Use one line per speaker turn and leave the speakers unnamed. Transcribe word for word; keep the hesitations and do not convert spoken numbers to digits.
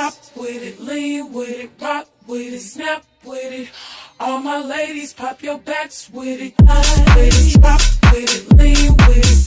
Drop with it, lean with it, rock with it, snap with it. All my ladies, pop your backs with it. With it, drop with it, lean with it.